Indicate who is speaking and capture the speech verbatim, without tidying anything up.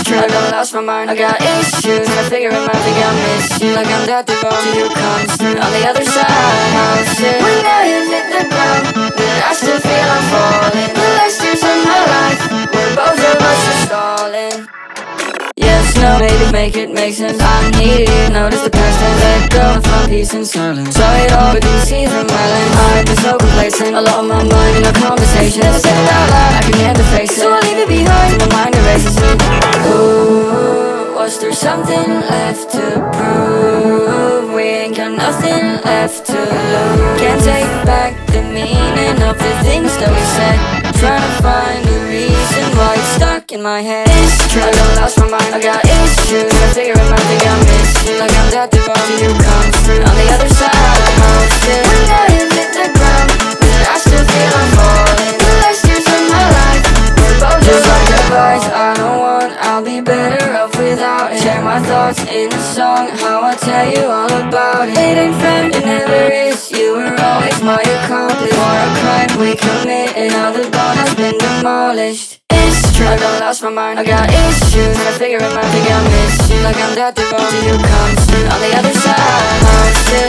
Speaker 1: true, I don't lost my mind. I got issues, I figure it might think I miss you. Like I'm that devoted to you constant. On the other side, I'll sit. When I hit the ground, then I still feel I'm falling. The last years of my life, where both of us are stalling. Yes, no, maybe make it make sense. I need you, notice the past and let go. I found peace in silence. Saw it all, but didn't see through my lens. I've been so complacent, a lot on my mind in our conversations. Never said it out loud, I can never face it. So I'll leave it behind, till my mind erases it. Ooh, was there something left to prove? We ain't got nothing left to lose. Can't take back the meaning of the things that we said. Trying to find a reason why it's stuck in my head. It's true, I don't lost my mind. I got issues, I figure it might think I miss you. Like I'm that devoted to you constant. On the other side, I'm still. When I hit the ground, then I still feel I'm falling. The last years of my life, we're both just like advice I don't want. I'll be better off without it. Share my thoughts in a song, how I'll tell you all about it. It ain't fair, it never is. You were always my accomplice. For a crime we committed, now the bond has been demolished. It's true, I don't lost my mind. I got issues, I figure it might think I miss you. Like I'm that devoted to you constant. On the other side, I'm still.